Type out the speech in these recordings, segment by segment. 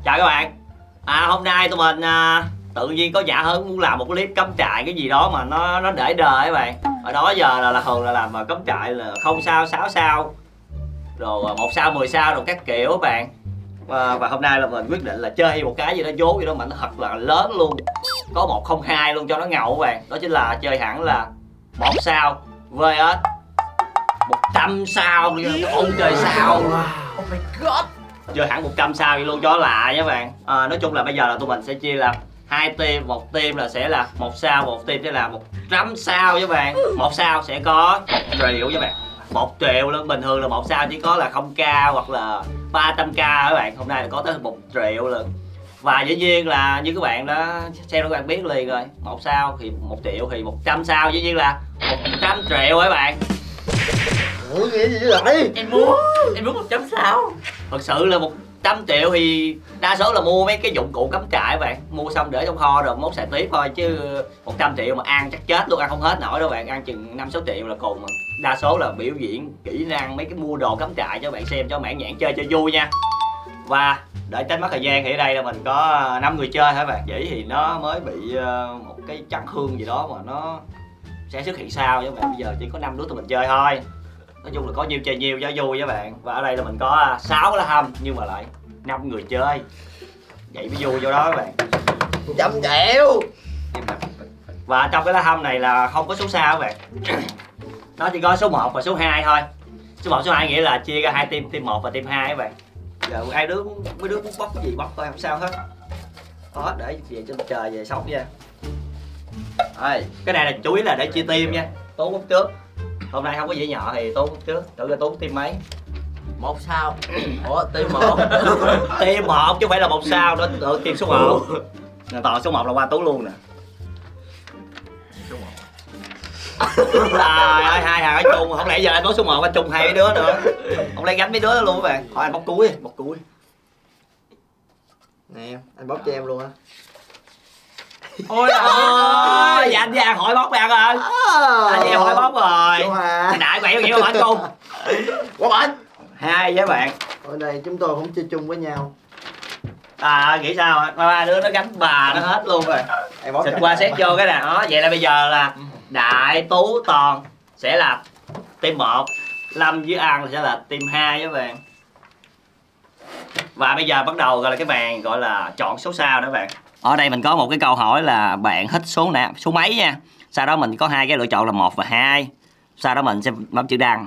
Chào các bạn. Hôm nay tụi mình tự nhiên có dạ hứng muốn làm một clip cắm trại cái gì đó mà nó để đời các bạn. Hồi đó giờ là thường là làm mà cắm trại là 0 sao, 6 sao, rồi 1 sao, 10 sao rồi các kiểu các bạn. Và hôm nay là mình quyết định là chơi một cái gì đó vốn gì đó mà nó thật là lớn luôn, có 102 luôn cho nó ngầu các bạn. Đó chính là chơi hẳn là 1 sao vs 100 sao ông trời sao. Oh my god, chơi hẳn 100 sao vậy luôn cho lạ nha các bạn. Nói chung là bây giờ là tụi mình sẽ chia làm 2 team, một team là sẽ là 1 sao, một team sẽ là 100 sao với bạn. 1 sao sẽ có 1 triệu với bạn, 1 triệu luôn. Bình thường là 1 sao chỉ có là 0k hoặc là 300k các bạn, hôm nay là có tới 1 triệu luôn. Và dĩ nhiên là như các bạn đã xem các bạn biết liền rồi, 1 sao thì 1 triệu thì 100 sao dĩ nhiên là 100 triệu các bạn. ủa nghĩa gì vậy? Em muốn 100 sao. Thật sự là 100 triệu thì đa số là mua mấy cái dụng cụ cắm trại các bạn, mua xong để trong kho rồi mốt xài tiếp thôi, chứ 100 triệu mà ăn chắc chết luôn, ăn không hết nổi đâu bạn, ăn chừng 5-6 triệu là cùng. Mà đa số là biểu diễn kỹ năng mấy cái mua đồ cắm trại cho bạn xem, cho mãn nhãn chơi cho vui nha. Và để tránh mất thời gian thì ở đây là mình có 5 người chơi hả bạn. Vậy thì nó mới bị một cái chấn hương gì đó mà nó sẽ xuất hiện sau với bạn. Bây giờ chỉ có 5 đứa tụi mình chơi thôi, nói chung là có nhiều chơi nhiều cho vui với bạn. Và ở đây là mình có 6 lá hâm nhưng mà lại 5 người chơi, vậy mới vui vô đó các bạn. 100 triệu. Và trong cái lá hâm này là không có số sao các bạn. Nó chỉ có số 1 và số 2 thôi. Số 1, số 2 nghĩa là chia ra 2 team, team 1 và team 2 các bạn. Giờ mấy đứa muốn bóc cái gì bóc thôi, không sao hết. Có để về trên trời về sống nha. Rồi, cái này là chủ yếu là để chia team nha. Tú bóc trước. Hôm nay không có dĩa nhỏ thì Tú bóc trước. Tự ra Tú team mấy? 1 sao. Ủa team 1. Team 1 chứ không phải là 1 sao nữa, được team số 1. Toàn số 1 là qua Tú luôn nè. Số 1. Trời ơi, hai thằng ở chung, không lẽ giờ anh nói số 1 anh chung 2 đứa nữa. Không lẽ gánh mấy đứa đó luôn các bạn. Thôi anh bóc cuối, bóc cuối. Nè em, anh bóc cho em luôn á. Ôi ơi, dạ anh với An hỏi bóc bạn ơi. Anh với em hỏi bóc rồi. Đại quẹo vậy mà chung. Quá bệnh. 2 với bạn. Ở đây chúng tôi không chơi chung với nhau. Nghĩ sao? Ba đứa nó gánh bà nó hết luôn rồi. Xịt qua xét vô cái nè. Đó, vậy là bây giờ là Đại, Tú, Toàn sẽ là team 1, Lâm với An sẽ là team 2 với bạn. Và bây giờ bắt đầu gọi là cái bàn gọi là chọn số sao đó các bạn. Ở đây mình có một cái câu hỏi là bạn thích số nào, số mấy nha. Sau đó mình có 2 cái lựa chọn là 1 và 2. Sau đó mình sẽ bấm chữ đăng.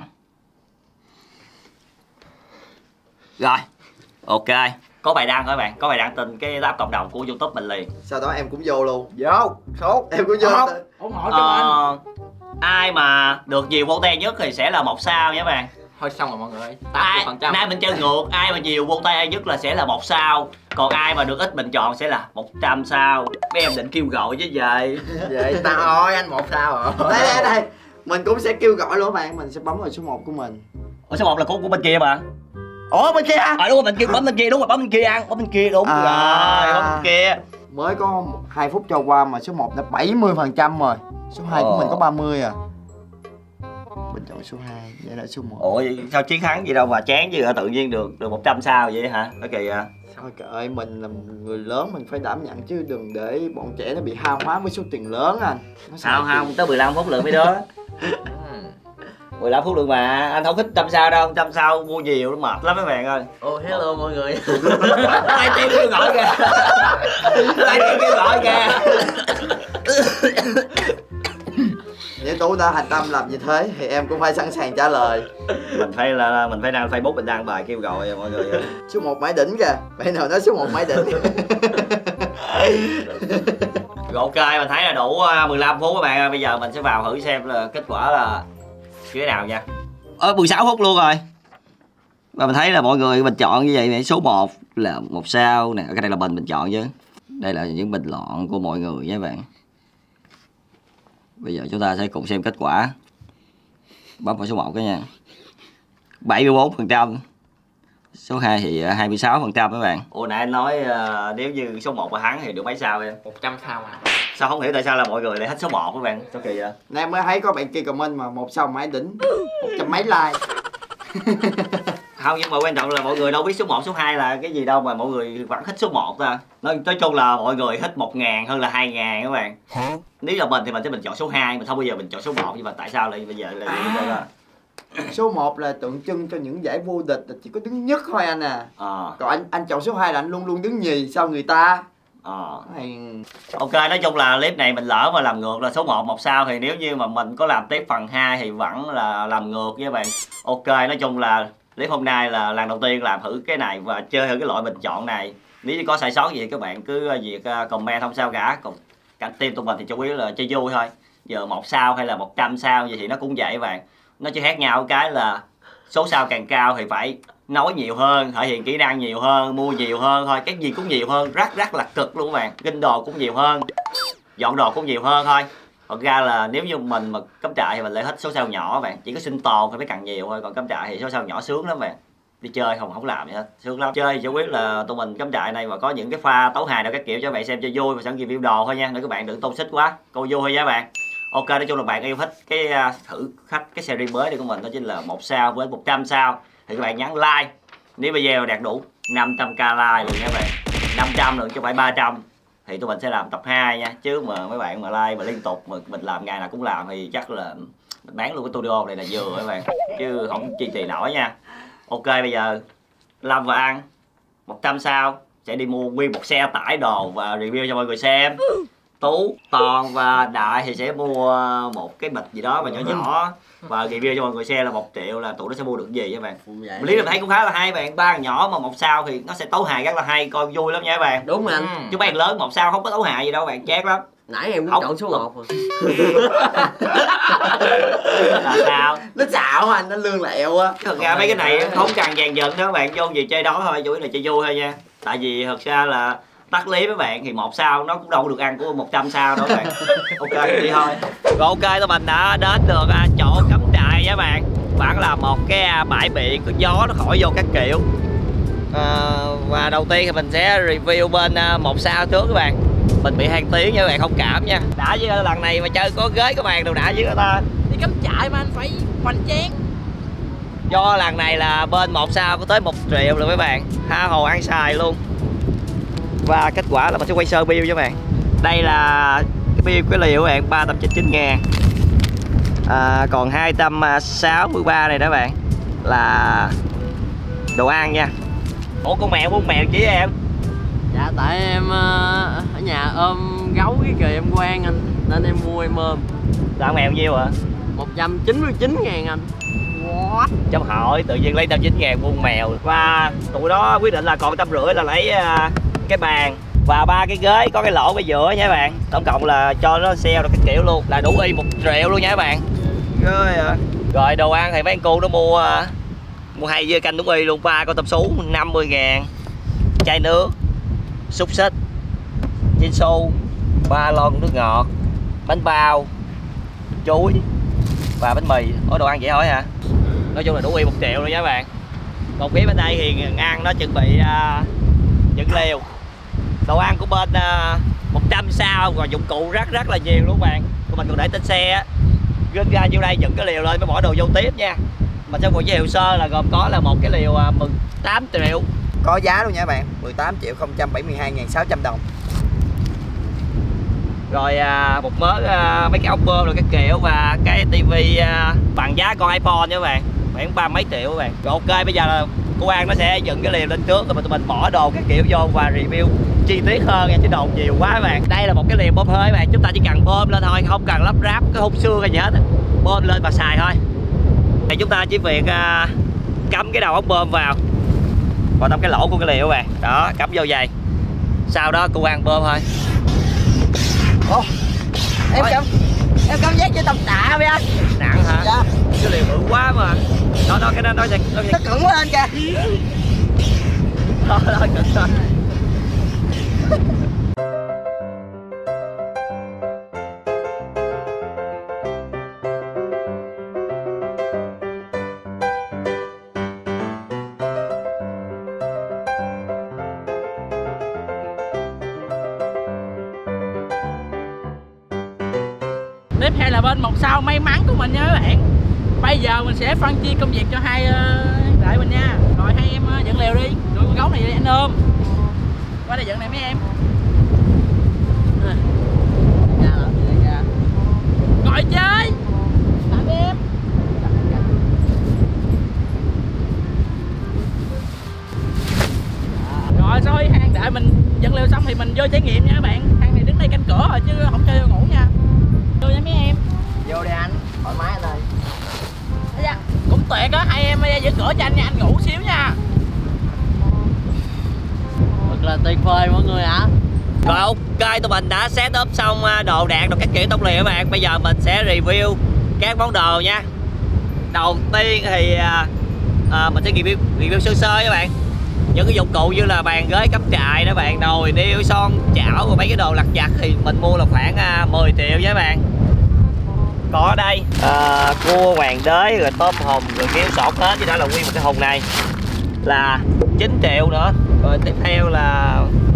Rồi, ok. Có bài đăng các bạn, có bài đăng trên cái tab cộng đồng của YouTube mình liền. Sau đó em cũng vô luôn. Vô, số em cũng vô. Ủng hộ cho anh. Ai mà được nhiều vote nhất thì sẽ là 1 sao nha các bạn. Thôi xong rồi mọi người. 80%. Nay mình chơi ngược, ai mà nhiều vote nhất là sẽ là 1 sao. Còn ai mà được ít bình chọn sẽ là 100 sao. Mấy em định kêu gọi chứ vậy. Vậy ta thôi anh 1 sao rồi. Đây. Mình cũng sẽ kêu gọi luôn các bạn, mình sẽ bấm vào số 1 của mình. Ủa số 1 là của bên kia mà. Ủa bên kia à? Đúng rồi, bên kia, bấm bên kia, đúng rồi, bấm bên kia ăn, bấm bên kia đúng rồi, bấm bên kia. Mới có 2 phút trôi qua mà số 1 đã 70% rồi. Số 2 của mình có 30 à. Mình chọn số 2, vậy là số 1. Ủa vậy sao chiến thắng gì đâu mà chán chứ, tự nhiên được 100 sao vậy hả? Nó kỳ à. Thôi trời ơi, mình là người lớn mình phải đảm nhận chứ đừng để bọn trẻ nó bị hao hóa với số tiền lớn anh. Không, tới 15 phút lượng mấy đứa. 15 phút được mà, anh không thích 100 sao đâu, 100 sao mua nhiều nó mệt lắm mấy bạn ơi. Oh hello mọi người. Ai tiếng kêu gọi kìa. Ai tiếng kêu gọi kìa. Nếu Tú đã thành tâm làm như thế thì em cũng phải sẵn sàng trả lời. Mình phải đăng Facebook, mình đăng bài kêu gọi rồi mọi người. Số 1 mãi đỉnh kìa, bạn nào nói số 1 mãi đỉnh. Rồi ok, mình thấy là đủ 15 phút các bạn ơi. Bây giờ mình sẽ vào thử xem là kết quả là như thế nào nha. 16 phút luôn rồi. Và mình thấy là mọi người bình chọn như vậy này. Số 1 là 1 sao nè, cái này là mình bình chọn chứ. Đây là những bình luận của mọi người nha các bạn. Bây giờ chúng ta sẽ cùng xem kết quả. Bấm vào số 1 cái nha. 74%. Số 2 thì 26% các bạn. Ủa nãy anh nói nếu như số 1 mà thắng thì được mấy sao em? 100 sao mà. Sao không hiểu tại sao là mọi người lại thích số 1 các bạn? Sao kỳ vậy? Nãy mới thấy có bạn kia comment mà 1 sao mãi đỉnh, 100 mấy like. Không, nhưng mà quan trọng là mọi người đâu biết số 1, số 2 là cái gì đâu mà mọi người vẫn thích số 1 ta. Nói chung là mọi người thích 1.000 hơn là 2.000 các bạn. Nếu là mình thì mình sẽ chọn số 2, mình không bao giờ mình chọn số 1, nhưng mà tại sao lại bây giờ là số 1 là tượng trưng cho những giải vô địch là chỉ có đứng nhất thôi anh à. Còn anh chọn số 2 là anh luôn luôn đứng nhì sau người ta. Ok, nói chung là clip này mình lỡ mà làm ngược là số 1 1 sao, thì nếu như mà mình có làm tiếp phần 2 thì vẫn là làm ngược với các bạn. Ok, nói chung là clip hôm nay là lần đầu tiên làm thử cái này và chơi thử cái loại bình chọn này. Nếu như có sai sót gì các bạn cứ việc comment không sao cả. Còn cả team tụi mình thì chủ yếu là chơi vui thôi. Giờ 1 sao hay là 100 sao gì thì nó cũng vậy các bạn. Nó chỉ khác nhau cái là số sao càng cao thì phải nói nhiều hơn, thể hiện kỹ năng nhiều hơn, mua nhiều hơn thôi, cái gì cũng nhiều hơn, rất là cực luôn các bạn. Ginh đồ cũng nhiều hơn, dọn đồ cũng nhiều hơn thôi. Thật ra là nếu như mình mà cắm trại thì mình lại thích số sao nhỏ các bạn, chỉ có sinh tồn thì mới cần nhiều thôi, còn cắm trại thì số sao nhỏ sướng lắm bạn. Đi chơi không làm gì hết, sướng lắm. Chơi chủ yếu là tụi mình cắm trại này và có những cái pha tấu hài nào các kiểu cho các bạn xem cho vui và sẵn review đồ thôi nha, để các bạn đừng tôn xích quá, câu vui thôi nha các bạn. Ok, nói chung là bạn yêu thích cái thử khách cái series mới này của mình, đó chính là 1 sao với 100 sao thì các bạn nhấn like. Nếu video đạt đủ 500k like luôn nha các bạn, 500 luôn chứ không phải 300 thì tụi mình sẽ làm tập 2 nha. Chứ mà mấy bạn mà like mà liên tục mà mình làm ngày nào cũng làm thì chắc là mình bán luôn cái studio này là vừa các bạn, chứ không chi trì nổi nha. Ok, bây giờ Lâm và Ăn 100 sao sẽ đi mua nguyên một xe tải đồ và review cho mọi người xem. Tú, Toàn và Đại thì sẽ mua một cái bịch gì đó và nhỏ nhỏ và review cho mọi người xem là 1 triệu là tụi nó sẽ mua được gì các bạn. Lý mình thấy cũng khá là hay bạn, 3 thằng nhỏ mà 1 sao thì nó sẽ tấu hài rất là hay, coi vui lắm nha các bạn. Đúng anh. Chứ bạn lớn 1 sao không có tấu hài gì đâu bạn, chát lắm. Nãy em cũng chọn số 1 rồi. Là sao? Nó xạo anh, nó lương lẹo á. Thật ra mấy cái này không cần dàn dựng đó các bạn, vô gì chơi đó thôi, chủ yếu là chơi vui thôi nha. Tại vì thật ra là tắt lý với bạn thì 1 sao nó cũng đâu có được ăn của 100 sao đâu các bạn. Ok, đi thôi. Rồi ok, tụi mình đã đến được chỗ cắm trại nha bạn. Vẫn là một cái bãi biển có gió nó khỏi vô các kiểu. Và đầu tiên thì mình sẽ review bên 1 sao trước các bạn. Mình bị hang tiếng nha các bạn, không cảm nha. Đã chứ lần này mà chơi có ghế có bàn đâu đã chứ ta. Đi cắm trại mà anh phải hoành tráng. Do lần này là bên 1 sao có tới 1 triệu rồi mấy bạn, tha hồ ăn xài luôn. Và kết quả là mình sẽ quay sơ bill cho các bạn. Đây là cái bill cái liều các bạn, 399.000. Còn 263 này đó bạn là đồ ăn nha. Ủa con mèo muốn mèo chỉ em? Dạ tại em ở nhà ôm gấu cái kìa em quen anh, nên em mua em ôm. Là mèo nhiêu hả? 199.000 anh. What? Chấm hỏi tự nhiên lấy 199.000 mua mèo. Và tụi đó quyết định là còn 150 là lấy cái bàn và 3 cái ghế có cái lỗ ở giữa nha các bạn. Tổng cộng là cho nó sale được cái kiểu luôn là đủ y 1 triệu luôn nha các bạn. Rồi đồ ăn thì mấy anh cô nó mua 2 dưa canh đúng y luôn, 3 con tôm sú 50.000, chai nước, xúc xích, chiên su, 3 lon nước ngọt, bánh bao, chuối và bánh mì. Có đồ ăn vậy thôi hả? Nói chung là đủ y 1 triệu luôn nha các bạn. Còn phía bên đây thì ăn nó chuẩn bị những liều đồ ăn của bên 100 sao, rồi dụng cụ rất là nhiều luôn các bạn. Tụi mình còn để trên xe á, gân ra vô đây dựng cái liều lên mới bỏ đồ vô tiếp nha. Mình sẽ còn giới thiệu sơ là gồm có là một cái liều 18 triệu có giá luôn nha các bạn, 18.072.600 đồng. Rồi một mớ mấy cái ốc bơm rồi các kiểu và cái tivi bằng giá con iPhone nha các bạn, khoảng 30 mấy triệu các bạn. Rồi ok, bây giờ là cô An nó sẽ dựng cái liều lên trước rồi tụi mình bỏ đồ các kiểu vô và review chi tiết hơn nha, chứ đồ nhiều quá các bạn. Đây là một cái liều bơm hơi các bạn, chúng ta chỉ cần bơm lên thôi, không cần lắp ráp cái hút xương hay gì hết, bơm lên và xài thôi. Thì chúng ta chỉ việc cắm cái đầu ốc bơm vào trong cái lỗ của cái liều các bạn, đó, cắm vô giày, sau đó cô An bơm thôi. Ồ, em cảm giác như tầm tạ vậy anh. Nặng hả? Dạ. Cái liều bự quá mà. Đó cái nó cứng lên kìa. Đó cứng lên. Tiếp theo là bên 1 sao may mắn của mình nha các bạn. Bây giờ mình sẽ phân chia công việc cho hai đại mình nha. hai em dẫn lều đi, rồi con gấu này anh ôm qua đây dẫn này mấy em. Gọi chơi tạm em. Rồi thôi Hang đợi mình dẫn lều xong thì mình vô trải nghiệm nha các bạn. Hang này đứng đây canh cửa rồi chứ không chơi vô ngủ nha. Vô nha mấy em. Vô đi anh, thoải mái anh ơi. Da, cũng tuyệt á, hai em giữ cửa cho anh nha, anh ngủ xíu nha. Thật là tuyệt vời mọi người ạ. Rồi ok, tụi mình đã set up xong đồ đạc rồi các kiểu tông liệu các bạn. Bây giờ mình sẽ review các món đồ nha. Đầu tiên thì mình sẽ review sơ sơ các bạn. Những cái dụng cụ như là bàn ghế cắm trại đó bạn, nồi niêu son chảo và mấy cái đồ lặt vặt thì mình mua là khoảng 10 triệu với các bạn. Có ở đây cua hoàng đế rồi tôm hùm rồi kéo sọt hết, chứ đó là nguyên một cái hùng này là 9 triệu nữa. Rồi tiếp theo là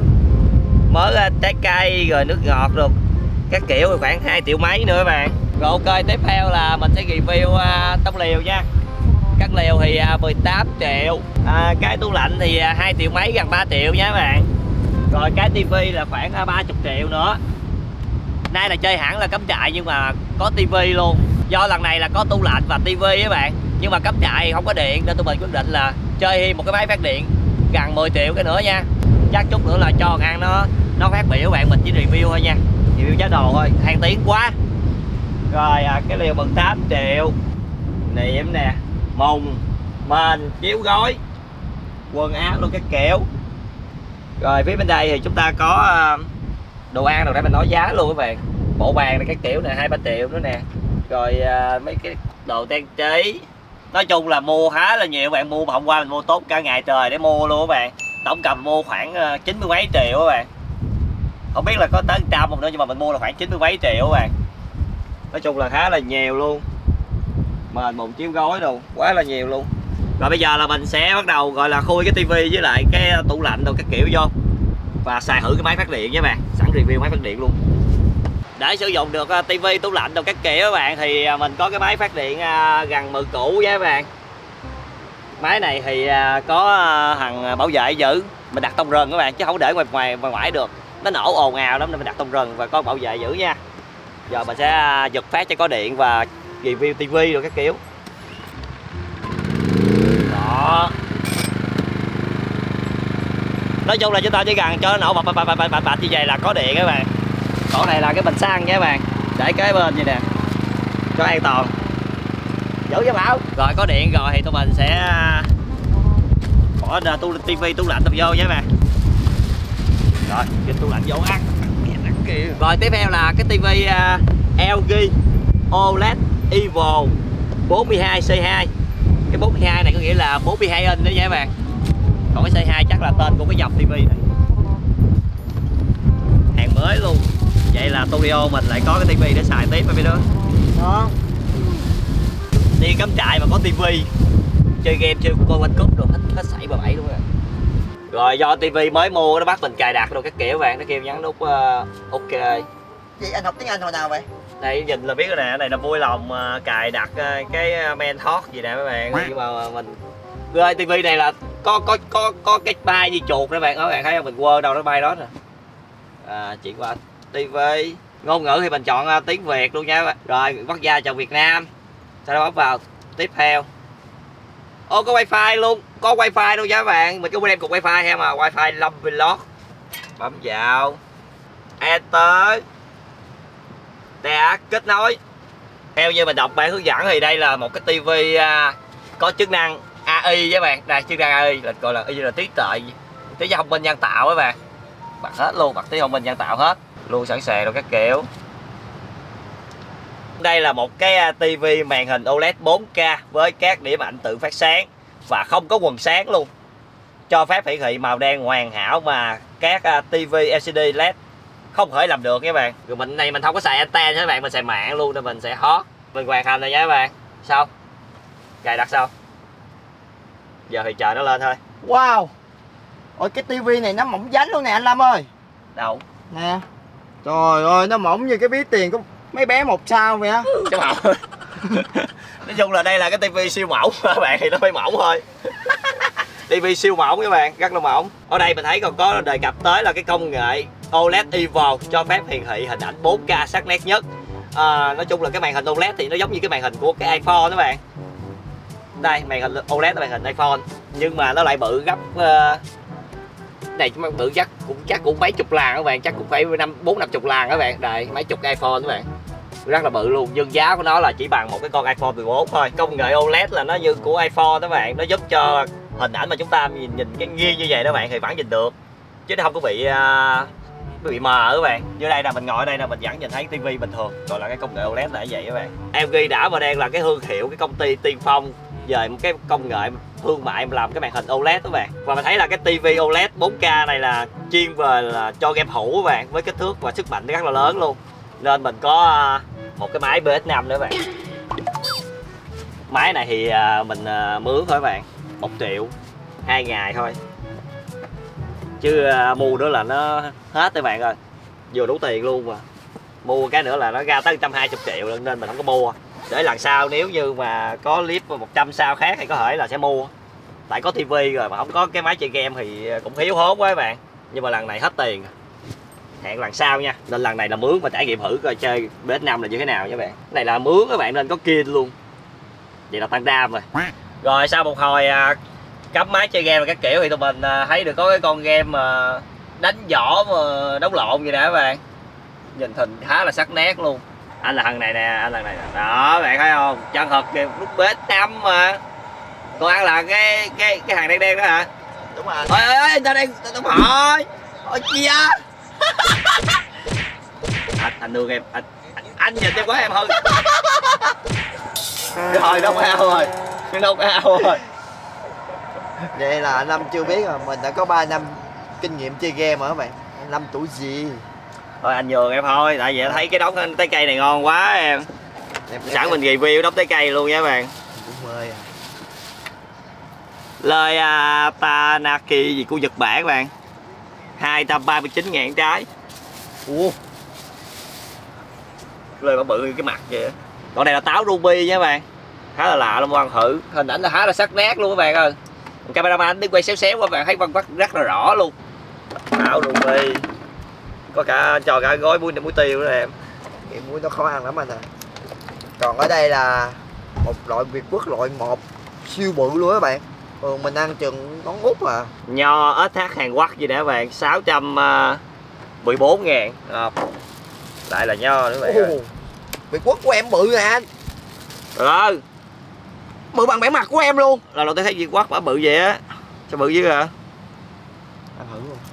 mớ trái cây rồi nước ngọt rồi các kiểu rồi khoảng 2 triệu mấy nữa các bạn. Rồi ok, tiếp theo là mình sẽ review tông liều nha. Các liều thì 18 triệu, cái tủ lạnh thì 2 triệu mấy, gần 3 triệu nha các bạn. Rồi cái tivi là khoảng 30 triệu nữa. Nay là chơi hẳn là cắm trại nhưng mà có tivi luôn. Do lần này là có tủ lạnh và tivi các bạn, nhưng mà cắm trại không có điện nên tụi mình quyết định là chơi thêm một cái máy phát điện gần 10 triệu cái nữa nha. Chắc chút nữa là cho ăn nó phát biểu các bạn, mình chỉ review thôi nha, review giá đồ thôi, than tiếng quá. Rồi cái liều 18 triệu, niệm nè, mùng, mền, chiếu gối, quần áo luôn các kiểu. Rồi phía bên đây thì chúng ta có đồ ăn rồi, để mình nói giá luôn các bạn. Bộ bàn này các kiểu nè, 2-3 triệu nữa nè. Rồi mấy cái đồ trang trí, nói chung là mua khá là nhiều các bạn. Mua mà hôm qua mình mua tốt cả ngày trời để mua luôn các bạn. Tổng cộng mua khoảng 90 mấy triệu các bạn. Không biết là có tới 100 không nữa, nhưng mà mình mua là khoảng 90 mấy triệu các bạn. Nói chung là khá là nhiều luôn. Mền mùng chiếu gối đồ quá là nhiều luôn. Rồi bây giờ là mình sẽ bắt đầu gọi là khui cái tivi với lại cái tủ lạnh đồ các kiểu vô và xài thử cái máy phát điện với bạn. Sẵn review máy phát điện luôn. Để sử dụng được tivi, tủ lạnh đồ các kiểu các bạn thì mình có cái máy phát điện gần 10 củ với các bạn. Máy này thì có thằng bảo vệ giữ, mình đặt tông rừng các bạn, chứ không để ngoài được, nó nổ ồn ào lắm nên mình đặt tông rừng và có bảo vệ giữ nha. Giờ mình sẽ giật phát cho có điện và review tivi rồi các kiểu. Đó. Nói chung là chúng ta chỉ cần cho nó nổ bạch như vậy là có điện các bạn. Chỗ này là cái bình xăng nha các bạn, để kế bên vậy nè cho an toàn. Giữ cho bảo. Rồi có điện rồi thì tụi mình sẽ bỏ tivi, tủ lạnh vô nha các bạn. Rồi cái tủ lạnh vô ăn. Rồi tiếp theo là cái tivi LG OLED Evo 42C2. Cái 42 này có nghĩa là 42 inch đó nha các bạn. Còn cái C2 chắc là tên của cái dòng tivi này. Hàng mới luôn. Vậy là studio mình lại có cái tivi để xài tiếp mấy đứa. Đó. Đi cắm trại mà có tivi, chơi game, chơi con banh cúp rồi hết sảy bà bảy luôn rồi. Rồi do tivi mới mua nó bắt mình cài đặt rồi các kiểu bạn, nó kêu nhắn nút ok. Vậy anh học tiếng Anh hồi nào vậy? Đây nhìn là biết rồi nè, cái này là vui lòng cài đặt cái Mentor gì nè các bạn. Nhưng mà mình rồi tivi này là có cái bay như chuột đó bạn, các bạn thấy không, mình quơ đâu nó bay đó nè. Chuyển qua tivi ngôn ngữ thì mình chọn tiếng Việt luôn nha. Rồi quốc gia chọn Việt Nam, sau đó bấm vào tiếp theo. Ô có wifi luôn, có wifi luôn nha các bạn. Mình có đem cục wifi theo mà, wifi Long Vlog. Bấm vào enter, đã kết nối. Theo như mình đọc bản hướng dẫn thì đây là một cái tivi có chức năng AI với bạn. Đây chức năng AI là gọi là y là trí tuệ, trí thông minh nhân tạo các bạn. Bật hết luôn, bật trí thông minh nhân tạo hết luôn, sẵn sàng rồi các kiểu. Đây là một cái tivi màn hình OLED 4K với các điểm ảnh tự phát sáng và không có quần sáng luôn, cho phép hiển thị màu đen hoàn hảo mà các tivi LCD LED không thể làm được nha các bạn. Rồi mình không có xài anten nha các bạn, mình xài mạng luôn nên mình sẽ hot. Mình hoàn thành rồi nha các bạn. Xong cài đặt xong, giờ thì chờ nó lên thôi. Wow. Ôi cái tivi này nó mỏng dánh luôn nè anh Lâm ơi. Đâu nè, trời ơi nó mỏng như cái ví tiền của mấy bé 1 sao vậy á. Chứ mỏng. Nói chung là đây là cái tivi siêu mỏng các bạn, thì nó phải mỏng thôi. tivi siêu mỏng các bạn, rất là mỏng. Ở đây mình thấy còn có đề cập tới là cái công nghệ OLED Evo cho phép hiển thị hình ảnh 4K sắc nét nhất. Nói chung là cái màn hình OLED thì nó giống như cái màn hình của cái iPhone các bạn. Đây, màn hình OLED là màn hình iPhone nhưng mà nó lại bự gấp này chúng bự chắc cũng mấy chục lần các bạn, chắc cũng phải 4-50 lần các bạn. Đây, mấy chục iPhone các bạn. Rất là bự luôn, nhưng giá của nó là chỉ bằng một cái con iPhone 14 thôi. Công nghệ OLED là nó như của iPhone các bạn, nó giúp cho hình ảnh mà chúng ta nhìn cái nghiêng như vậy đó bạn thì vẫn nhìn được, chứ nó không có bị mờ các bạn. Như đây là mình ngồi ở đây là mình vẫn nhìn thấy tivi bình thường, gọi là cái công nghệ OLED là vậy các bạn. LG đã và đang là cái thương hiệu, cái công ty tiên phong về một cái công nghệ thương mại làm cái màn hình OLED các bạn. Và mình thấy là cái tivi OLED 4K này là chuyên về là cho game thủ các bạn, với kích thước và sức mạnh rất là lớn luôn. Nên mình có một cái máy PS5 nữa các bạn. Máy này thì mình mướn thôi các bạn, 1 triệu 2 ngày thôi, chứ mua nữa là nó hết các bạn ơi, vừa đủ tiền luôn. Mà mua cái nữa là nó ra tới 120 triệu lần, nên mình không có mua. Để lần sau nếu như mà có clip 100 sao khác thì có thể là sẽ mua, tại có tivi rồi mà không có cái máy chơi game thì cũng thiếu hốt quá các bạn. Nhưng mà lần này hết tiền, hẹn lần sau nha. Nên lần này là mướn và trải nghiệm thử coi chơi PS5 là như thế nào nha các bạn. Cái này là mướn các bạn nên có kiên luôn, vậy là tăng đam rồi. Rồi sau một hồi cắm máy chơi game và các kiểu thì tụi mình thấy được có cái con game mà đánh võ mà đấu lộn vậy nè các bạn, nhìn hình khá là sắc nét luôn. Anh là thằng này nè, anh là thằng này nè. Đó bạn thấy không, chân thật kìa, lúc PS5 mà. Còn anh là cái hàng đen đen đó hả? Đúng rồi. Ôi ơi, tao đang tao hỏi. Ôi chia. Anh đưa em, anh nhìn em quá em hư. Rồi đâu ao rồi. Đâu ao rồi. Vậy là anh Lâm chưa biết rồi, mình đã có 3 năm kinh nghiệm chơi game rồi các bạn. Anh Lâm tuổi gì? Thôi anh nhường em thôi, tại vì thấy cái đống trái cây này ngon quá em. Sẵn mình review đống trái cây luôn nha các bạn. Cũng mời à. Lời Tanaki gì của Nhật Bản các bạn, 239.000 trái. Ủa, Lời bự cái mặt vậy. Còn này là táo ruby nha các bạn, khá là lạ luôn, ăn thử. Hình ảnh là khá là sắc nét luôn các bạn ơi. Cameraman anh đi quay xéo xéo các bạn thấy văn vắt rất là rõ luôn. Táo ruby, có cả cho cả gói muối tiêu nữa em. cái muối nó khó ăn lắm anh à. Còn ở đây là một loại Việt Quất loại 1 siêu bự luôn các bạn. Mình ăn chừng món út à. Nho SH Hàn Quốc gì nè các bạn, 614.000. Lại là nho nữa bạn ơi. Việt Quất của em bự nè anh. Rồi, bự bằng bẻ mặt của em luôn. Lần đầu tiên thấy Việt Quất bả bự vậy á. Sao bự dữ hả? Ăn thử luôn.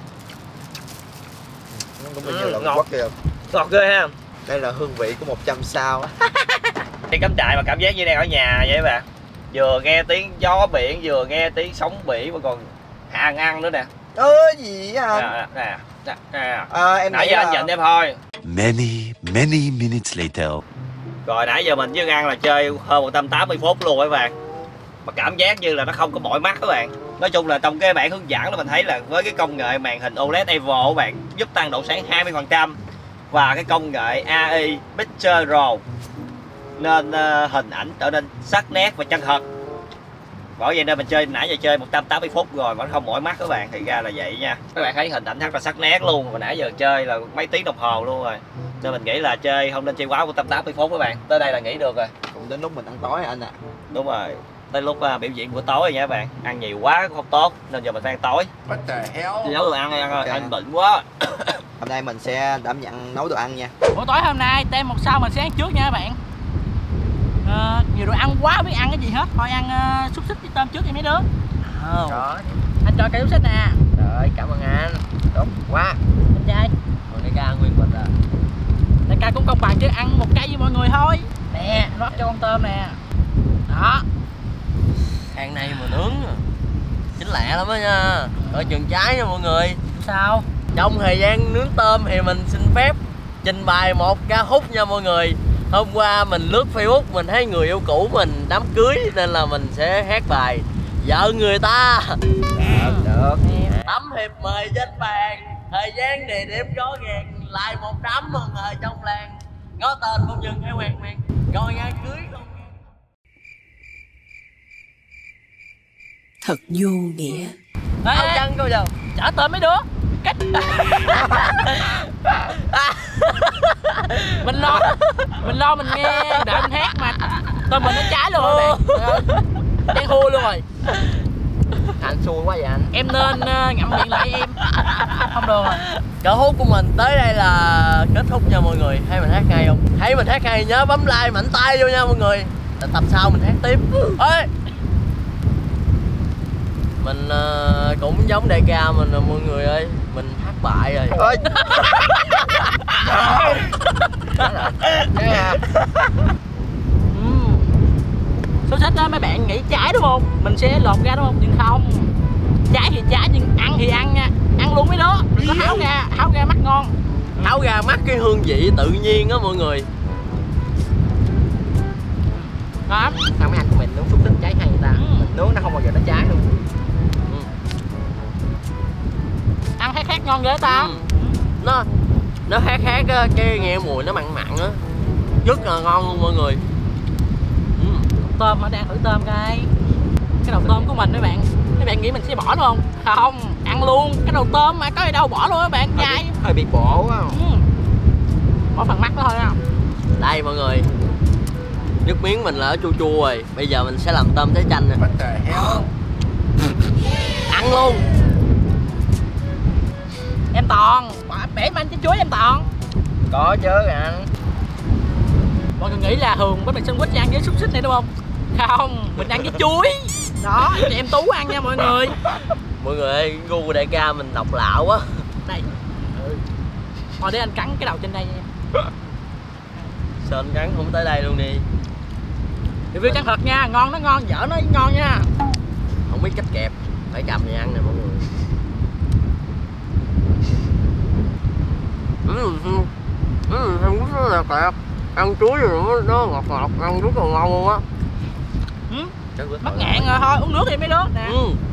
Nó cũng như là Việt Quất kìa. Ngọt ghê ha. Đây là hương vị của 100 sao. Đi cắm trại mà cảm giác như đang ở nhà vậy các bạn. Vừa nghe tiếng gió biển, vừa nghe tiếng sóng biển mà còn ăn nữa nè. Gì vậy anh? Em nãy giờ anh nhịn em thôi. Many minutes later. Rồi nãy giờ mình với ăn là chơi hơn 180 phút luôn các bạn. Mà cảm giác như là nó không có mỏi mắt các bạn. Nói chung là trong cái bản hướng dẫn là mình thấy là với cái công nghệ màn hình OLED Evo các bạn, giúp tăng độ sáng 20%. Và cái công nghệ AI Picture Raw nên hình ảnh trở nên sắc nét và chân thật. Bởi vậy nên mình chơi nãy giờ chơi 180 phút rồi vẫn không mỏi mắt các bạn, thì ra là vậy nha. Các bạn thấy hình ảnh rất là sắc nét luôn, và nãy giờ chơi là mấy tiếng đồng hồ luôn rồi. Nên mình nghĩ là chơi không nên chơi quá 180 phút các bạn. Tới đây là nghỉ được rồi. Cũng đến lúc mình ăn tối anh ạ. Đúng rồi. Tới lúc biểu diễn bữa tối rồi nha các bạn. Ăn nhiều quá cũng không tốt, nên giờ mình phải ăn tối. What the hell? Nấu đồ ăn ơi, anh bệnh quá. Hôm nay mình sẽ đảm nhận nấu đồ ăn nha. Buổi tối hôm nay tem một sao mình sẽ ăn trước nha các bạn. Nhiều đồ ăn quá biết ăn cái gì hết, thôi ăn xúc xích với tôm trước đi mấy đứa. Đó. Anh cho cây xúc xích nè. Rồi, cảm ơn anh. Tốt quá. Anh trai. Còn đại ca nguyên bịch à. Đại ca cũng công bằng chứ, ăn một cây với mọi người thôi. Nè, rót cho con tôm nè. Đó. Hàng này mà nướng chính lẹ lắm á nha. Coi chừng trái nha mọi người. Sao? Trong thời gian nướng tôm thì mình xin phép trình bày một ca khúc nha mọi người. Hôm qua mình lướt Facebook mình thấy người yêu cũ mình đám cưới nên là mình sẽ hát bài Vợ Người Ta. Được. Tấm hiệp mời trên bàn, thời gian địa điểm rõ ràng, lại một đám mừng ở trong làng. Ngó tên không dừng hay hoàng mang, coi ngang cưới không. Thật vô nghĩa. Áo chân coi đâu. Chở tôm mấy đứa. Cách. Mình lo mình nghe đợi mình hát mà tôm mình nó trái luôn rồi bạn. Đen hua luôn rồi. Anh xui quá vậy anh. Em nên ngậm miệng lại em. Không được rồi. Cỡ hút của mình tới đây là kết thúc nha mọi người. Thấy mình hát hay không? Thấy mình hát hay nhớ bấm like mạnh tay vô nha mọi người. Tập sau mình hát tiếp. Ê, mình cũng giống đại ca mình rồi mọi người ơi. Mình hát bại rồi. Ơi. Xúc xích đó mấy bạn nghĩ trái đúng không? Mình sẽ lột ra đúng không? Nhưng không. Trái thì trái nhưng ăn thì ăn nha. Ăn luôn mấy đứa. Đừng có háo ra mắt ngon. Háo ra mắt cái hương vị tự nhiên á mọi người. Đó. Sao mấy anh của mình nướng xúc xích trái hay người ta. Mình nướng nó không bao giờ nó trái luôn. Ăn khác ngon ghê ta. Nó khác cái nghe mùi nó mặn mặn á, rất là ngon luôn mọi người. Tôm mà đang thử tôm coi. Cái đầu tôm của mình mấy bạn nghĩ mình sẽ bỏ đúng không? Không, ăn luôn cái đầu tôm mà có gì đâu bỏ luôn các bạn. Nhai hơi bị bổ quá. Bỏ phần mắt đó thôi không? Đây mọi người, nước miếng mình là ở chua chua rồi. Bây giờ mình sẽ làm tôm tái chanh nè. Ăn luôn. Em Toàn, bể anh trái chuối em Toàn. Có chứ anh. Mọi người nghĩ là thường bánh mì sandwich ăn với xúc xích này đúng không? Không, mình ăn với chuối. Đó, cho em Tú ăn nha mọi người. Mọi người ơi, gu của đại ca mình độc lạ quá. Đây. Thôi để anh cắn cái đầu trên đây nha. Sao anh cắn không tới đây luôn đi. Review cắn thật nha, ngon nó ngon, dở nó ngon nha. Không biết cách kẹp, phải cầm vậy ăn nè mọi người. Rất là kẹp. Ăn chuối rồi nó ngọt ngọt, ăn rất là ngon luôn á. Mắc ngạn rồi thôi, uống nước đi mấy đứa nè.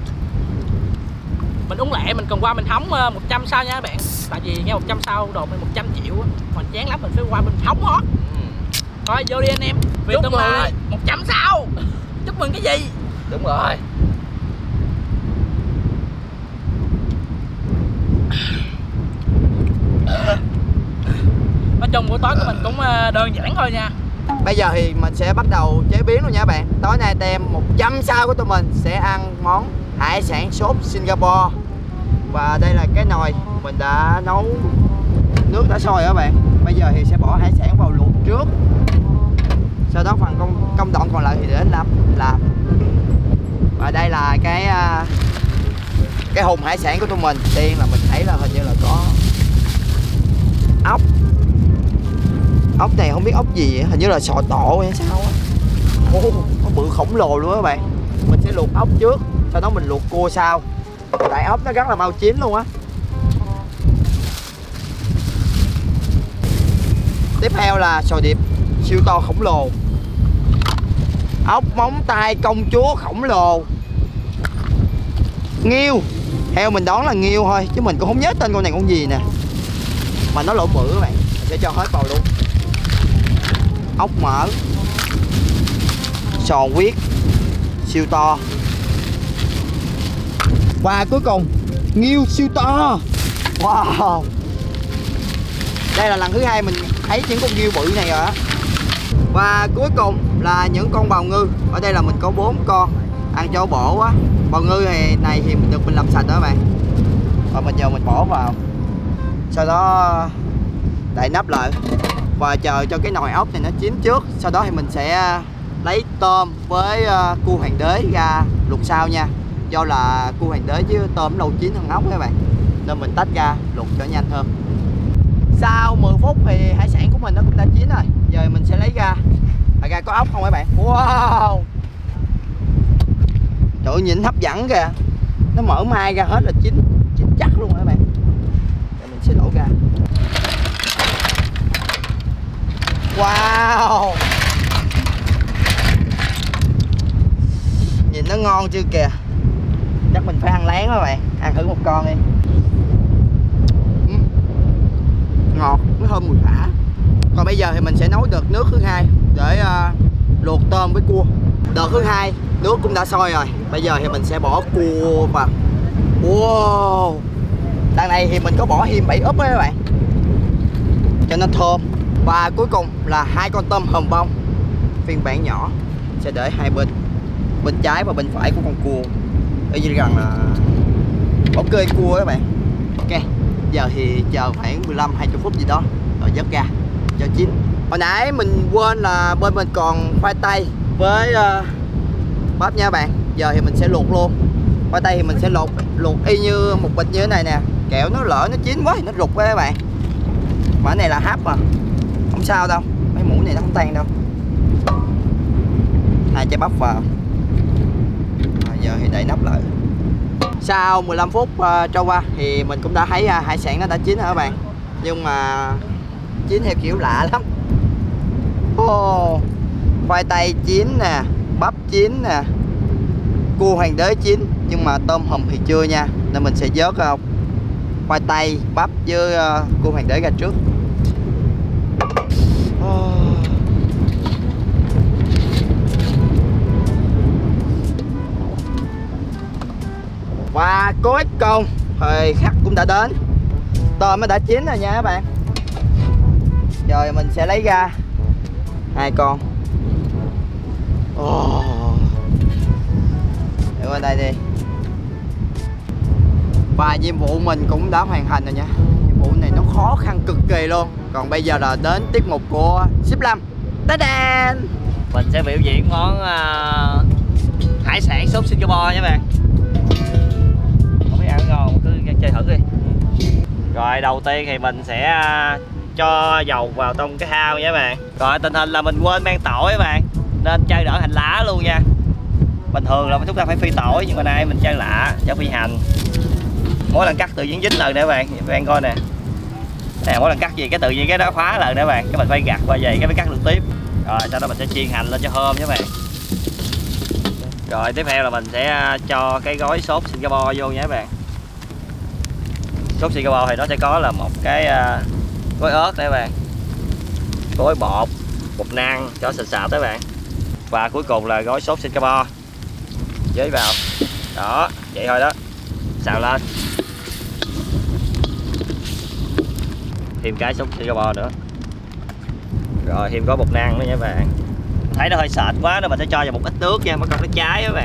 Mình uống lẹ, mình cần qua mình hóng 100 sao nha các bạn. Tại vì nghe 100 sao đồn mình 100 triệu á. Mình chán lắm, mình phải qua mình hóng hết. Thôi vô đi anh em. Vì tương lai 100 sao. Chúc mừng cái gì? Đúng rồi. Nói chung buổi tối của mình cũng đơn giản thôi nha. Bây giờ thì mình sẽ bắt đầu chế biến luôn nha các bạn. Tối nay tem 100 sao của tụi mình sẽ ăn món hải sản sốt Singapore. Và đây là cái nồi mình đã nấu nước đã sôi rồi các bạn. Bây giờ thì sẽ bỏ hải sản vào luộc trước. Sau đó phần công đoạn còn lại thì để làm. Và đây là cái hùng hải sản của tụi mình. Tiên là mình thấy là hình như là có ốc. Ốc này không biết ốc gì vậy? Hình như là sò tổ hay sao á. Nó bự khổng lồ luôn các bạn. Mình sẽ luộc ốc trước, sau đó mình luộc cua sau. Tại ốc nó rất là mau chín luôn á. Tiếp theo là sò điệp siêu to khổng lồ. Ốc móng tay công chúa khổng lồ. Nghêu. Theo mình đoán là nghêu thôi, chứ mình cũng không nhớ tên con này con gì nè. Mà nó lỗ bự các bạn. Mình sẽ cho hết vào luôn. Ốc mỡ, sò huyết siêu to. Và cuối cùng nghêu siêu to. Wow. Đây là lần thứ hai mình thấy những con nghêu bự này rồi á. Và cuối cùng là những con bào ngư. Ở đây là mình có 4 con. Ăn cho bổ quá. Bào ngư này thì mình làm sạch đó các bạn. Và mình giờ mình bỏ vào. Sau đó đậy nắp lại và chờ cho cái nồi ốc này nó chín trước. Sau đó thì mình sẽ lấy tôm với cua hoàng đế ra luộc sau nha. Do là cua hoàng đế chứ tôm lâu chín hơn ốc các bạn, nên mình tách ra luộc cho nhanh hơn. Sau 10 phút thì hải sản của mình nó cũng đã chín rồi. Giờ mình sẽ lấy ra. Ra có ốc không các bạn? Wow. Trời ơi, nhìn hấp dẫn kìa. Nó mở mai ra hết là chín chắc luôn các bạn. Giờ mình sẽ đổ ra. Wow. Nhìn nó ngon chưa kìa. Chắc mình phải ăn lén các bạn. Ăn thử một con đi. Ngọt, nó thơm mùi thả. Còn bây giờ thì mình sẽ nấu đợt nước thứ hai để luộc tôm với cua. Đợt thứ hai Nước cũng đã sôi rồi. Bây giờ thì mình sẽ bỏ cua vào. Wow. Đằng này thì mình có bỏ hiêm 7 úp các bạn, cho nó thơm. Và cuối cùng là 2 con tôm hùm bông phiên bản nhỏ sẽ để hai bên, bên trái và bên phải của con cua. Ở như rằng là bỏ kê cua các bạn. Ok, giờ thì chờ khoảng 15-20 phút gì đó rồi vớt ra cho chín. Hồi nãy mình quên là bên mình còn khoai tây với bắp nha bạn. Giờ thì mình sẽ luộc luôn. Khoai tây thì mình sẽ luộc y như một bịch như thế này nè, kẹo nó lỡ nó chín quá thì nó rụt quá các bạn. Mà cái này là hấp mà, không sao đâu, mấy muỗng này nó không tan đâu. 2 trái bắp vào. Giờ thì đậy nắp lại. Sau 15 phút trôi qua thì mình cũng đã thấy hải sản nó đã chín rồi các bạn. Nhưng mà chín theo kiểu lạ lắm. Khoai tây chín nè, bắp chín nè, cua hoàng đế chín, nhưng mà tôm hùm thì chưa nha. Nên mình sẽ vớt khoai tây, bắp với cua hoàng đế ra trước. Và cuối cùng thời khắc cũng đã đến. Tôm nó đã chín rồi nha các bạn. Rồi mình sẽ lấy ra 2 con. Để qua đây đi. Và nhiệm vụ mình cũng đã hoàn thành rồi nha. Nhiệm vụ này nó khó khăn cực kỳ luôn. Còn bây giờ là đến tiết mục của Ship Lâm. Ta-đan! Mình sẽ biểu diễn món hải sản sốt Singapore nha bạn. Không biết ăn ngon, cứ chơi thử đi. Rồi đầu tiên thì mình sẽ cho dầu vào trong cái hao nha các bạn. Rồi tình hình là mình quên mang tỏi các bạn, nên chơi đỡ hành lá luôn nha. Bình thường là chúng ta phải phi tỏi, nhưng mà nay mình chơi lạ cho phi hành. Mỗi lần cắt tự nhiên dính lần nè các bạn coi nè. Nè, mỗi lần cắt gì cái tự nhiên cái đó khóa lần nè các bạn, cái mình phải gặt qua vậy cái mới cắt được tiếp. Rồi sau đó mình sẽ chiên hành lên cho thơm nha các bạn. Rồi tiếp theo là mình sẽ cho cái gói sốt Singapore vô nha các bạn. Sốt Singapore thì nó sẽ có là một cái gói ớt đây các bạn, gói bột nang cho sệt sệt các bạn, và cuối cùng là gói sốt Singapore với vào. Đó, vậy thôi đó. Xào lên. Thêm cái sốt Singapore nữa. Rồi thêm có bột nang nữa nha các bạn. Thấy nó hơi sệt quá nên mình sẽ cho vào một ít nước nha, mất công nó cháy các bạn.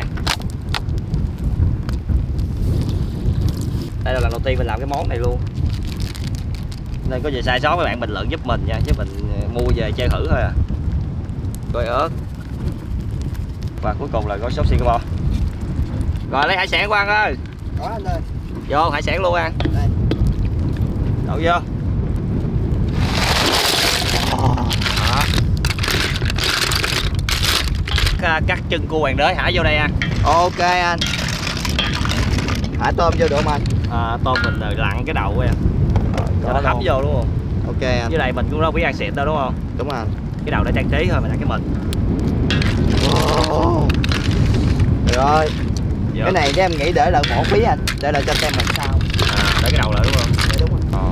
Đây là lần đầu tiên mình làm cái món này luôn, nên có gì sai sót các bạn bình luận giúp mình nha, chứ mình mua về chơi thử thôi à. Gói ớt và cuối cùng là gói sốt Singapore. Rồi lấy hải sản qua ăn ơi. Đó anh ơi. Vô hải sản luôn ăn. Đây. Đậu vô. Đó. Cắt chân cua hoàng đế thả vô đây ăn. Ok anh. Thả tôm vô được không anh? Tôm mình lặn cái đậu em, cho nó thấm vô đúng không? Ok anh. Với lại mình cũng đâu biết ăn xịn đâu đúng không? Đúng rồi. Cái đậu để trang trí thôi, mình ăn cái mình. Rồi. Dạ. Cái này để em nghĩ để lại bỏ phí anh, để lại cho xem làm sao. Để cái đầu lại đúng không? Dạ, đúng rồi.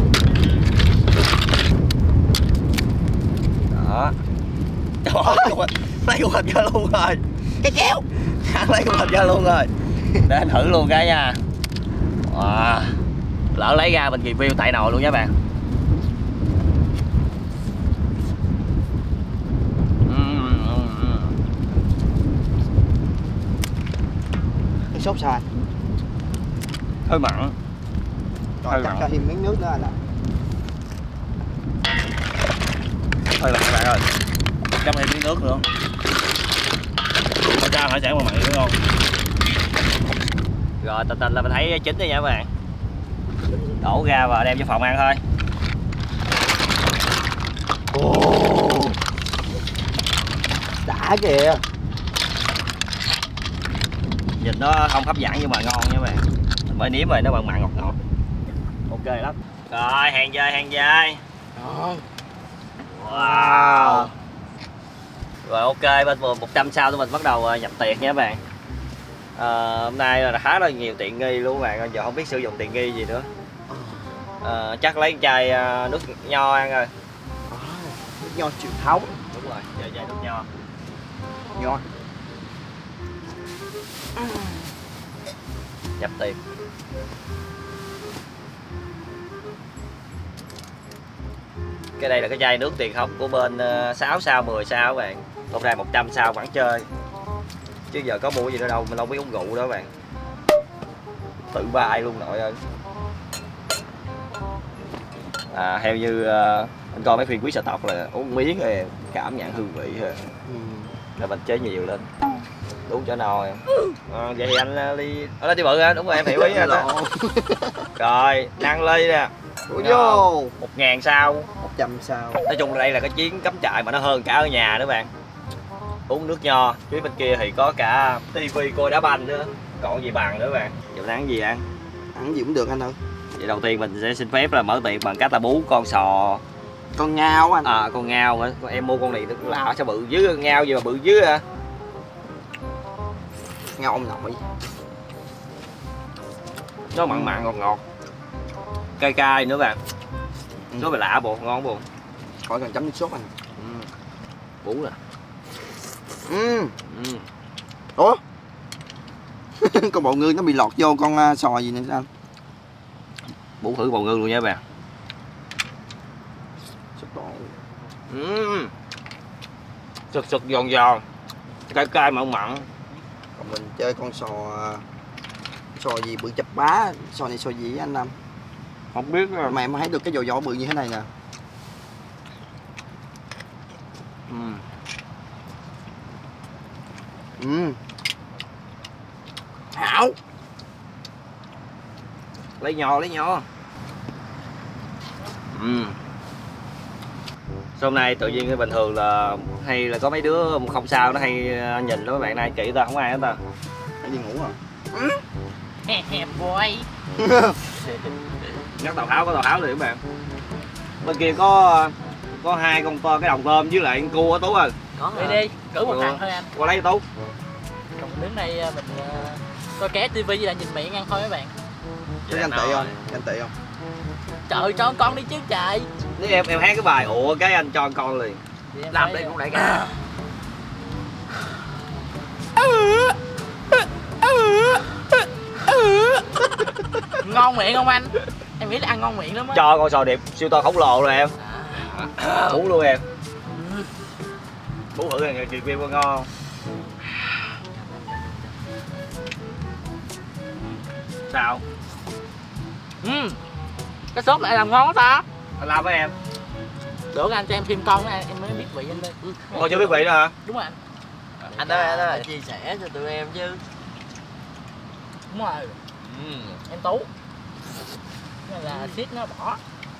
Đó. Trời, lấy cục thịt ra luôn rồi. Cái kéo. Lấy cục thịt ra luôn rồi. Để anh thử luôn cái nha. Wow. Lỡ lấy ra mình review tại nồi luôn nha bạn. Cái sốt sao anh? Hơi mặn. Rồi chắc cho thêm miếng nước nữa anh ạ. Hơi mặn các bạn ơi. Chấm thêm miếng nước nữa. Cho hải sản mà mặn nữa ngon. Rồi tình là mình thấy chín rồi nha các bạn. Đổ ra và đem cho phòng ăn thôi. Đã kìa. Nhìn nó không hấp dẫn nhưng mà ngon nha các bạn. Mình mới nếm rồi nó mặn ngọt ngọt. Ok lắm. Rồi hàng dơi. Wow. Rồi ok, bên 100 sau tụi mình bắt đầu nhập tiền nha các bạn. Hôm nay là khá là nhiều tiện nghi luôn các bạn, giờ không biết sử dụng tiện nghi gì nữa. Chắc lấy chai nước nho ăn rồi. Nước nho truyền thống. Đúng rồi, giờ chai nước nho. Nho. Nhập tiền. Cái đây là cái chai nước tiền không của bên 6 sao 10 sao các bạn. Hôm nay 100 sao vẫn chơi. Chứ giờ có mua gì nữa đâu, mình đâu biết uống rượu đó các bạn. Tự bay luôn nội ơi. Theo như anh coi mấy phim Quý Sở Tộc là uống miếng rồi cảm nhận hương vị thôi. Là mình chế nhiều lên. Đúng cho no em. Vậy thì anh ly ly bự á, đúng rồi em hiểu ý anh đó. Rồi, nâng ly nè. Vô 1000 sao, 100 sao. Nói chung là đây là cái chuyến cắm trại mà nó hơn cả ở nhà nữa bạn. Uống nước nho, phía bên kia thì có cả tivi coi đá banh nữa. Còn gì bằng nữa bạn. Giờ mình ăn gì ăn? Ăn gì cũng được anh ơi. Vậy đầu tiên mình sẽ xin phép là mở tiệc bằng cách là bú con sò. Con ngao anh. Con ngao hả? Em mua con này nó lạ sao bự dữ, ngao gì mà bự dữ à? Ngao ông nội. Nó mặn mặn ngọt ngọt. Cay cay nữa bạn. Số bài lạ bột, ngon bột. Khỏi cần chấm nước sốt anh. Bú nè. Ủa? Con bầu ngư nó bị lọt vô con sò gì nè anh? Bú thử bầu ngư luôn nha bạn. Sực sực giòn giòn, cay cay mặn mặn. Còn mình chơi con sò gì bự chập bá, sò này sò gì anh Nam? Không biết rồi. Mà em thấy được cái vỏ vỏ bự như thế này nè. Hảo. Lấy nho. Hôm nay tự nhiên bình thường là hay là có mấy đứa không sao nó hay nhìn đó các bạn, nay kỹ ta không ai hết ta. Phải đi ngủ rồi. Boy. Nhắc Tào Tháo có Tào Tháo liền các bạn. Bên kia có hai con tôm, cái đồng tôm với lại con cua á Tú ơi. Đi cử một thằng thôi anh. Qua lấy Tú. Còn mình đứng đây mình coi ké tivi với lại nhìn miệng ăn thôi các bạn. Có ganh tị không? Ganh tị không? Trời cho con đi chứ trời. Nếu em hát cái bài ủa cái anh cho con liền. Làm đi cũng đại ca. Ngon miệng không anh? Em nghĩ là ăn ngon miệng lắm á. Cho con sò điệp siêu to khổng lồ rồi em. Bú luôn em. Bú thử này review có ngon không? Sao? Cái sốt này làm ngon quá ta. Anh làm với em. Được anh cho em thêm con em mới biết vị anh đi. Con chưa biết vị nữa hả? Đúng rồi anh. Anh đó chia sẻ cho tụi em chứ. Đúng rồi. Em Tú. Này là shit nó bỏ.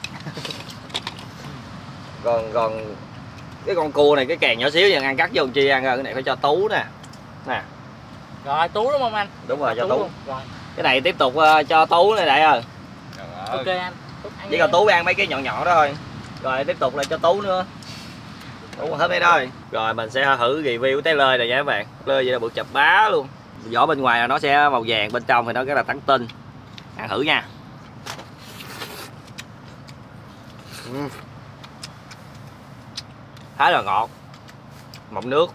Còn cái con cua này cái càng nhỏ xíu, ăn cắt vô chi ăn rồi, cái này phải cho Tú nè. Nè. Rồi Tú đúng không anh? Đúng rồi, cho Tú. Rồi. Cái này tiếp tục cho Tú này đại ơi. Ok anh. Chỉ còn Tú ăn mấy cái nhỏ nhỏ đó thôi. Rồi tiếp tục là cho Tú nữa. Tú hết mấy đó rồi. Rồi mình sẽ thử review cái lơi này nha các bạn. Lơi vậy là bự chập bá luôn. Vỏ bên ngoài là nó sẽ màu vàng, bên trong thì nó rất là trắng tinh. Ăn thử nha. Khá là ngọt, mọng nước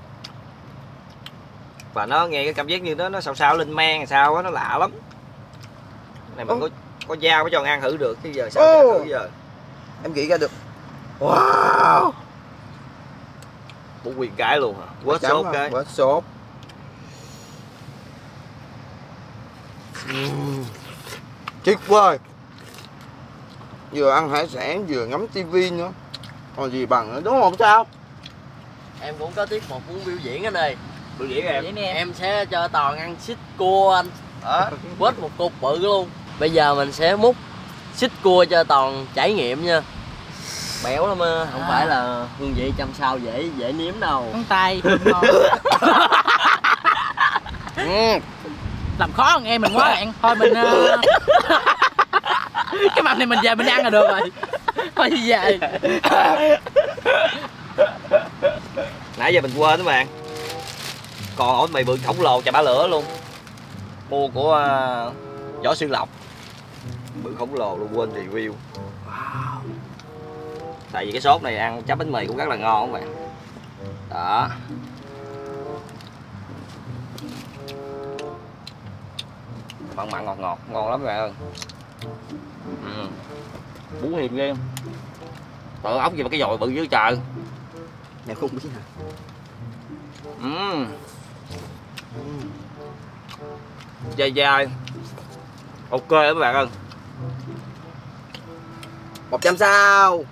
và nó nghe cái cảm giác như nó sao lên men sao á, nó lạ lắm. Này mình có dao mới cho ăn thử được chứ giờ sao thử giờ. Em nghĩ ra được. Wow. Bú nguyên cái luôn hả? Quết sốt cái. Quết sốt. Tuyệt vời. Vừa ăn hải sản vừa ngắm tivi nữa. Còn gì bằng nữa đúng không sao? Em cũng có tiết mục muốn biểu diễn ở đây. Biểu diễn em. Em sẽ cho Toàn ăn xích cua anh. Quết một cục bự luôn. Bây giờ mình sẽ múc xích cua cho Toàn trải nghiệm nha. Béo lắm á, không phải là hương vị trăm sao dễ nếm đâu. Ngón tay ngon. Làm khó hơn em mình quá bạn. Thôi mình cái mâm này mình về mình ăn là được rồi. Thôi đi về. Nãy giờ mình quên các bạn. Còn ổi mì bự khổng lồ chà bá lửa luôn. Mua của Võ Xuyên Lộc. Bự khổng lồ luôn, quên review. Wow. Tại vì cái sốt này ăn chấm bánh mì cũng rất là ngon các bạn. Đó. Mặn mặn ngọt ngọt, ngon lắm các bạn ơi. Bún hiền ghê. Trời ốc gì mà cái dồi bự dữ trời. Nè không biết hả? Dai dai. Ok các bạn ơi. 100 sao.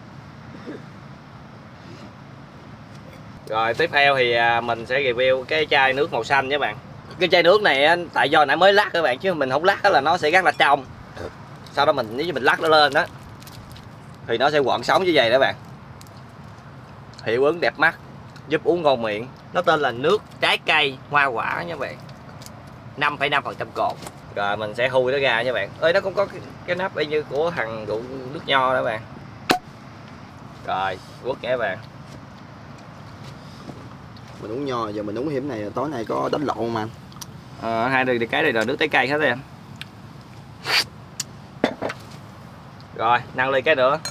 Rồi tiếp theo thì mình sẽ review cái chai nước màu xanh nha các bạn. Cái chai nước này tại do nãy mới lắc các bạn, chứ mình không lắc là nó sẽ rất là trong. Sau đó nếu như mình lắc nó lên đó thì nó sẽ quặn sóng như vậy đó các bạn. Hiệu ứng đẹp mắt, giúp uống ngon miệng. Nó tên là nước trái cây hoa quả nha các bạn. 5,5% cồn. Rồi mình sẽ hui nó ra nha các bạn. Ơi nó cũng có cái nắp y như của thằng rượu nước nho đó các bạn. Rồi quất nha các bạn. Mình uống nho, giờ mình uống hiểm này, tối nay có đánh lộn mà. Hai cái này là nước trái cây hết em. Rồi nâng ly cái nữa.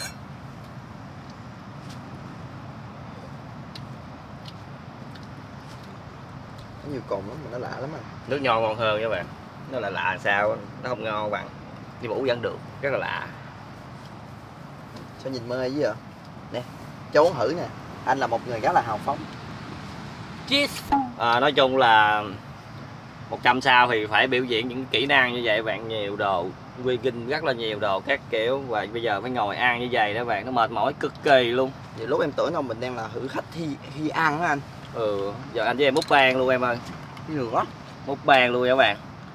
Có nhiều cồn lắm mà nó lạ lắm à. Nước nho ngon hơn các bạn. Nó là lạ sao, nó không ngon bạn. Nhưng mà uống vẫn được, rất là lạ. Sao nhìn mê dữ vậy? Nè, cho uống thử nè. Anh là một người rất là hào phóng. Cheers. Nói chung là 100 sao thì phải biểu diễn những kỹ năng như vậy bạn, nhiều đồ quy kinh rất là nhiều đồ các kiểu, và bây giờ phải ngồi ăn như vậy đó bạn, nó mệt mỏi cực kỳ luôn. Vậy lúc em tưởng đâu mình đang là thử khách khi ăn á anh. Giờ anh với em múc bang luôn em ơi. Nhiều quá. Múc bang luôn nha các bạn.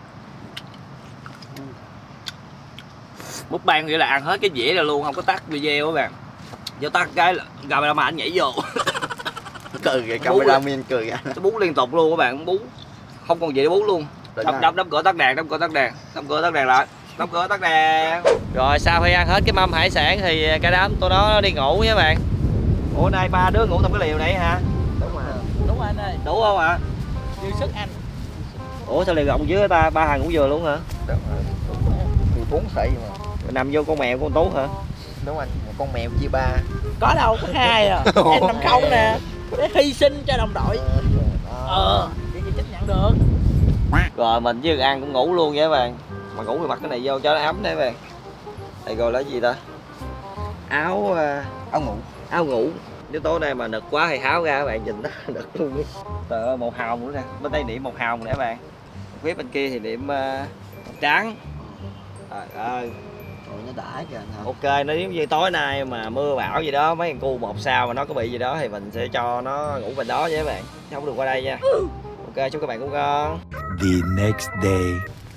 Múc bang nghĩa là ăn hết cái dĩa ra luôn, không có tắt video các bạn. Vô tắt cái cameraman anh nhảy vô. Cười kìa, cameraman cười kìa. Nó bú liên tục luôn các bạn, bú không còn gì để bú luôn. Đóng cửa tắt đèn, đóng cửa tắt đèn, đóng cửa tắt đèn lại, đóng cửa tắt đèn. Rồi sau khi ăn hết cái mâm hải sản thì cả đám tụi nó đi ngủ nha các bạn. Ủa nay ba đứa ngủ trong cái liều này hả? Đúng rồi. Đúng rồi anh ơi. Đủ không ạ? Dư sức anh. Ủa sao liều rộng dưới ta, ba thằng ngủ vừa luôn hả? Đúng rồi. 14 sợi mà. Nằm vô con mèo con Tú hả? Đúng anh, một con mèo chia 3. Có đâu, có 2 à. Em nằm không nè. Để hy sinh cho đồng đội. Vậy thì chấp nhận được. Rồi mình với ăn cũng ngủ luôn vậy các bạn. Mà ngủ thì mặc cái này vô cho nó ấm đấy các bạn. Đây gọi là gì ta? Áo ngủ. Áo ngủ. Nếu tối nay mà nực quá thì tháo ra các bạn, nhìn nó nực luôn. Trời ơi, màu hồng nữa nè. Bên đây niệm màu hồng nè các bạn. Phía bên kia thì niệm màu trắng. Trời ơi. Rồi nó đã kìa anh hả? Ok, nếu như tối nay mà mưa bão gì đó, mấy thằng cu 1 sao mà nó có bị gì đó thì mình sẽ cho nó ngủ bên đó với các bạn. Chứ không được qua đây nha. Ok, chúc các bạn ngủ ngon. The next day.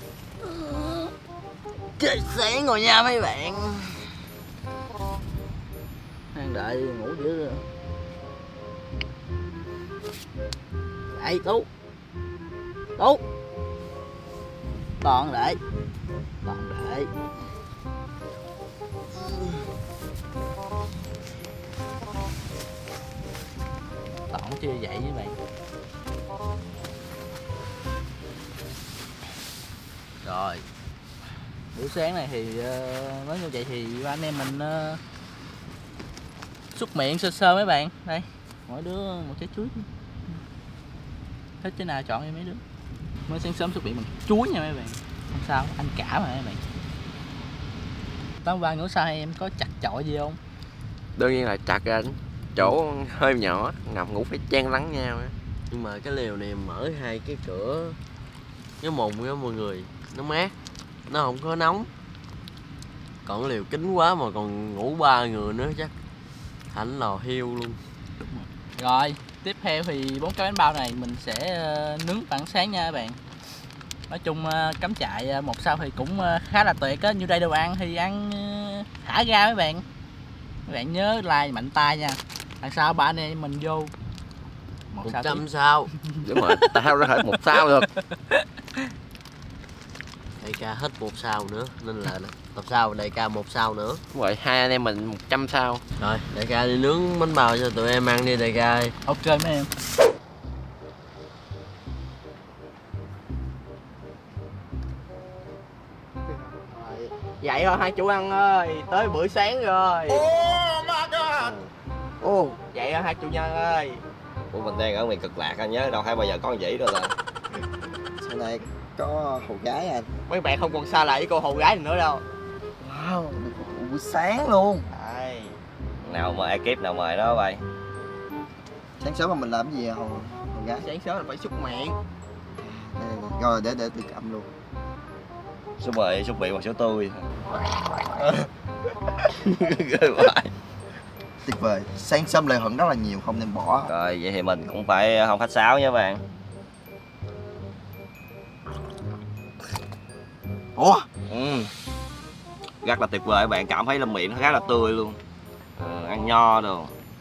Trời sáng rồi nha mấy bạn. Đang đợi ngủ dữ. Dậy Tú. Tú. Toàn để. Toàn chưa dậy với bạn. Rồi buổi sáng này thì nói như vậy thì anh em mình xúc miệng sơ sơ mấy bạn. Đây mỗi đứa một trái chuối, thích trái nào chọn đi mấy đứa. Mới sáng sớm xúc miệng bằng chuối nha mấy bạn, không sao, anh cả mà mấy bạn. Tối qua ngủ sao em có chặt chội gì không? Đương nhiên là chặt rồi anh, chỗ hơi nhỏ, nằm ngủ phải chen lắng nhau. Nhưng mà cái lều này mở 2 cái cửa nó mùng á mọi người, nó mát, nó không có nóng. Còn cái lều kín quá mà còn ngủ 3 người nữa chắc thành lò heo luôn. Rồi tiếp theo thì 4 cái bánh bao này mình sẽ nướng bằng sáng nha các bạn. Nói chung cắm trại 1 sao thì cũng khá là tuyệt á. Như đây đồ ăn thì ăn thả ga mấy bạn. Các bạn nhớ like mạnh tay nha. Đằng sau ba anh em mình vô 100 sao. Đúng rồi, tao ra hết 1 sao được. Đại ca hết 1 sao nữa nên là tập sau đại ca 1 sao nữa. Đúng rồi, hai anh em mình 100 sao. Rồi đại ca đi nướng bánh bao cho tụi em ăn đi đại ca ơi. Ok mấy em. Vậy thôi hai chủ ăn ơi, tới bữa sáng rồi. Vậy thôi hai chủ nhân ơi. Ủa mình đang ở miền cực lạc anh nhớ đâu phải bao giờ có con dĩ đâu là. Sau này có hầu gái anh. Mấy bạn không còn xa lạ với cô hầu gái này nữa đâu. Wow, buổi sáng luôn. Đây. Nào mời ekip nào mời đó bay. Sáng sớm mà mình làm cái gì hầu gái? Sáng sớm là phải xúc miệng. Rồi để được âm luôn. Số mời xúc miệng hoặc số tươi. Ghê quá. Tuyệt vời. Sáng sớm lợi hưởng rất là nhiều, không nên bỏ. Rồi vậy thì mình cũng phải không khách sáo nha bạn. Ủa? Rất là tuyệt vời các bạn, cảm thấy là miệng nó khá là tươi luôn. Ăn nho đồ.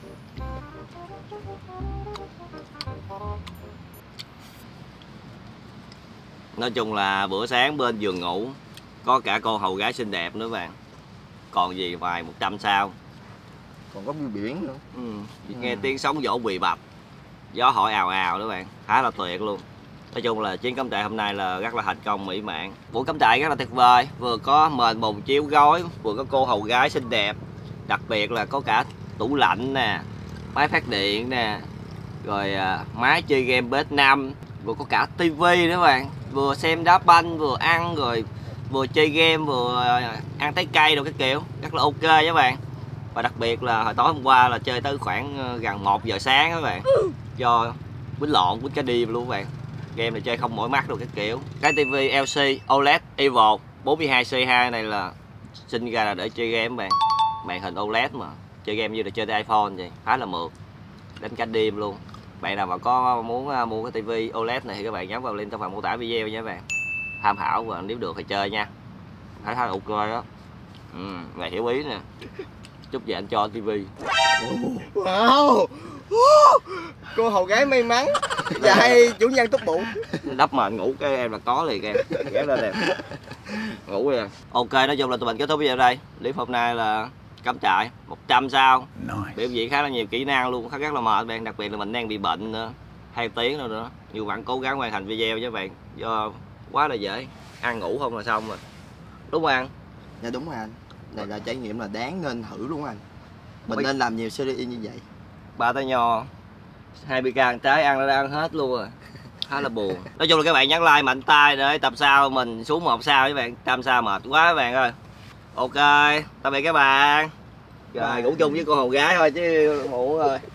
Nói chung là bữa sáng bên giường ngủ có cả cô hầu gái xinh đẹp nữa bạn. Còn gì ngoài 100 sao. Còn có view biển nữa. Nghe tiếng sóng vỗ bì bập, gió hỏi ào ào đó bạn, khá là tuyệt luôn. Nói chung là chuyến cắm trại hôm nay là rất là thành công mỹ mãn. Buổi cắm trại rất là tuyệt vời, vừa có mền mùng chiếu gối, vừa có cô hầu gái xinh đẹp, đặc biệt là có cả tủ lạnh nè, máy phát điện nè, rồi máy chơi game PS5, vừa có cả tivi nữa bạn, vừa xem đá banh vừa ăn, rồi vừa chơi game vừa ăn trái cây đồ cái kiểu, rất là ok các bạn. Và đặc biệt là hồi tối hôm qua là chơi tới khoảng gần 1 giờ sáng các bạn, do quýnh lộn quýnh cá điên luôn các bạn. Game này chơi không mỏi mắt được cái kiểu. Cái tivi LC OLED Evo 42C2 này là sinh ra là để chơi game các bạn. Màn hình OLED mà chơi game như là chơi iPhone vậy, khá là mượt, đánh cả đêm luôn. Bạn nào mà có muốn mua cái tivi OLED này thì các bạn nhấn vào link trong phần mô tả video nha các bạn, tham khảo và nếu được thì chơi nha, khá là ok đó. Mày hiểu ý nè. Chúc về anh cho tivi. Wow. Cô hầu gái may mắn và hay chủ nhân tốt bụng. Đắp mền ngủ cái em là có liền em. Ghé lên em. Ngủ rồi. Ok, nói chung là tụi mình kết thúc video đây. Clip hôm nay là cắm trại 100 sao. Biểu diễn khá là nhiều kỹ năng luôn, khá rất là mệt bạn, đặc biệt là mình đang bị bệnh nữa. 2 tiếng rồi nữa. Nhưng bạn cố gắng hoàn thành video với bạn, do quá là dễ. Ăn ngủ không là xong rồi. Đúng không anh? Dạ đúng rồi anh. Này là trải nghiệm là đáng nên thử luôn anh. Mình nên làm nhiều series như vậy. 3 tay nho, 2 pecan trái ăn đã ăn hết luôn rồi. Khá là buồn. Nói chung là các bạn nhấn like mạnh tay để tập sau mình xuống 1 sao các bạn. 100 sao mệt quá các bạn ơi. Ok, tạm biệt các bạn. Rồi ngủ chung với cô hầu gái thôi chứ ngủ rồi.